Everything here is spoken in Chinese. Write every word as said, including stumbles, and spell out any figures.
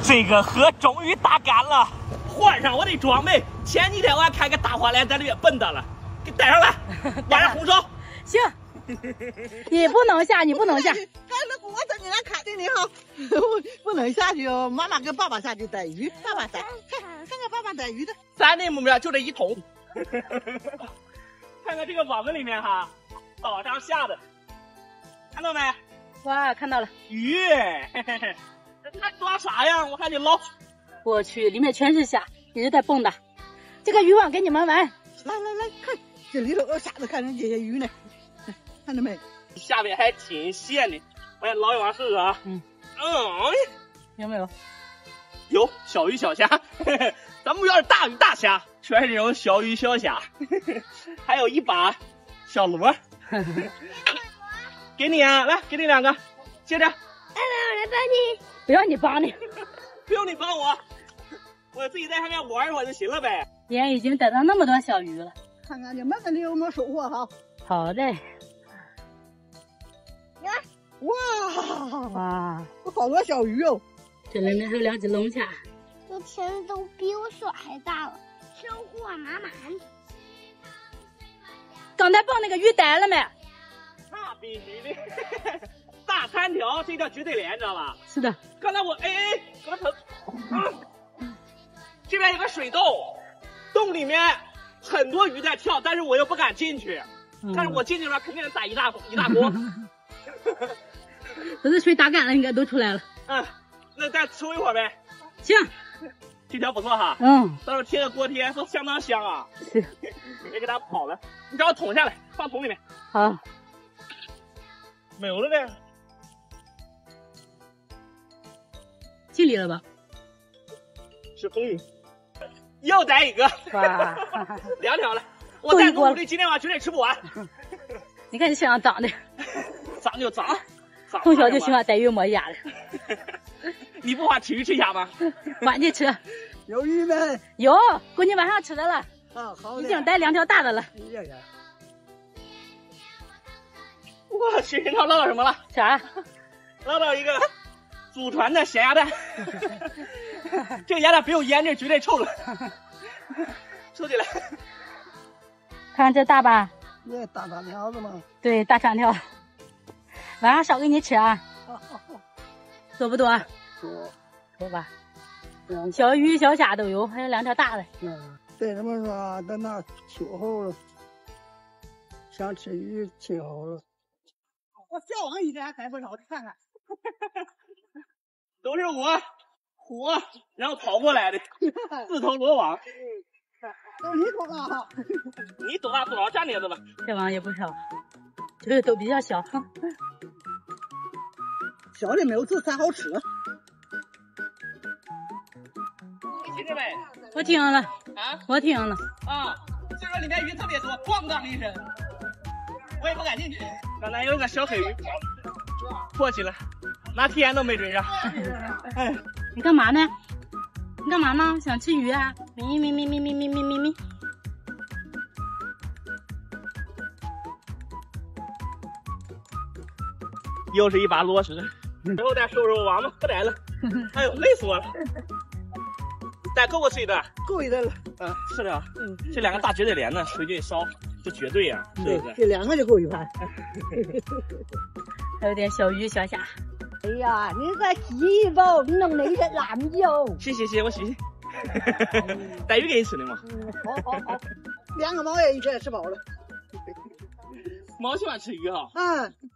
这个河终于打干了，换上我的装备。前几天我还看个大花脸在里面蹦跶了，给带上来，晚上红烧。 行，你不能下，你不能下。 看那我在你那看着你好，不能下去哦。妈妈跟爸爸下去逮鱼，爸爸逮，看看看爸爸逮鱼的。 咱的目标就这一桶。看看这个网子里面哈，早上下的，看到没？ 哇，看到了鱼，嘿嘿嘿，它抓啥呀？我还得捞。 我去，里面全是虾，一直在蹦跶。这个渔网给你们玩。 来来来，看这里头我下次看见这些鱼呢，看到没？ 下面还挺咸的，我也捞一网试试啊。 嗯嗯， 有没有？ 有小鱼小虾，咱们要是大鱼大虾，全是这种小鱼小虾，还有一把小螺。给你啊，来，给你两个，接着。 爸爸，我来帮你。 不要你帮你， 不用你帮我，我自己在上面玩一会儿就行了呗。 爷已经逮到那么多小鱼了， 看看你们那里有没有收获哈？ 好嘞。 哇哇， 有好多小鱼哦！ 这里面还有两只龙虾。 这天都比我手还大了，收获满满。 刚才蹦那个鱼逮了没？ 那必须的，大三条，这叫绝对连，知道吧？ 是的。 刚才我哎哎，胳膊疼。嗯，这边有个水洞，洞里面很多鱼在跳，但是我又不敢进去。嗯、但是我进去了，肯定能打一大一大锅。 等这水打干了，应该都出来了。 嗯，那再抽一会儿呗。 行， 这条不错哈。 嗯， 到时候贴个锅贴，说相当香啊。 是。 别给它跑了，你找个桶下来，放桶里面。 好。 没有了呗。 尽力了吧？ 是风雨。又逮一个。 哇， 两条了。我再努力，今天晚上绝对吃不完。 你看你身上长的。 长就长。 从小就喜欢逮鱼摸鸭的。 你不怕体育吃虾吗？ 晚去吃。 有鱼没？ 有，够你晚上吃的了。 啊，好。 已经逮两条大的了。 呀呀！ 我去，你知道捞到什么了？ 啥？ 捞到一个祖传的咸鸭蛋。这个鸭蛋不用腌，这绝对臭了。收起来。 看这大吧？ 这大长条子吗？ 对，大长条。晚上烧给你吃啊。多不多？ 多。 多吧。嗯，小鱼小虾都有，还有两条大的。 嗯，对他们说等到秋后了，想吃鱼吃好了。我小王一天还逮不少，你看看。 都是我虎，然后跑过来的，自投罗网。 都是你多大哈？ 你多大多少占碟子了？ 这网也不少，这个都比较小。 小的没有这才好吃。 你听着没？ 我听了。 啊？ 我听了。 啊，这说里面鱼特别多，咣当一声，我也不敢进去。刚才有一个小黑鱼，过去了，拿天都没追上。 哎，你干嘛呢？你干嘛呢？想吃鱼啊？咪咪咪咪咪咪咪咪咪。 又是一把螺丝，最后再收拾网子，不逮了。哎呦，累死我了！再够我吃一顿？ 够一顿了。 嗯，是的。嗯，这两个大绝对连呢，回去烧就绝对呀，是不是？ 这两个就够一盘。 还有点小鱼小虾。 哎呀，你个鸡包，你弄那些烂酒。 谢谢谢，我谢谢。带鱼给你吃的嘛。 嗯，好好好。两个毛也一天吃饱了。 毛喜欢吃鱼哈。 嗯。